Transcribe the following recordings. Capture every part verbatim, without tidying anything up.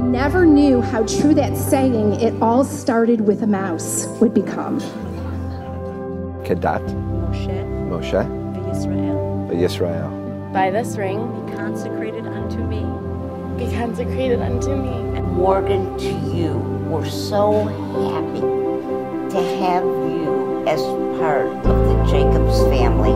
never knew how true that saying, "it all started with a mouse," would become. Kedat Moshe, Moshe Yisrael, Yisrael. By this ring, be consecrated unto me. be consecrated unto me. Morgan, to you, we're so happy to have you as part of the Jacobs family.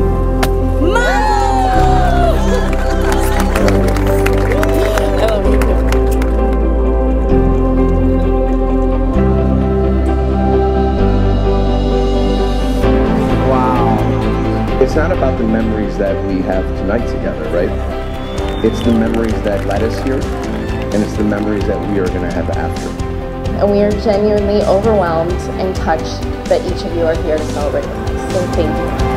Wow. It's not about the memories that we have tonight together, right? It's the memories that led us here, and it's the memories that we are going to have after. And we are genuinely overwhelmed and touched that each of you are here to celebrate with us. So thank you.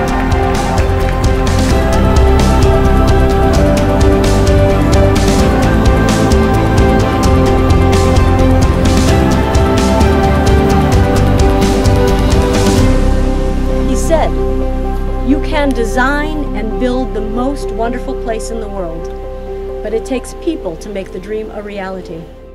He said, "You can design and build the most wonderful place in the world, but it takes people to make the dream a reality."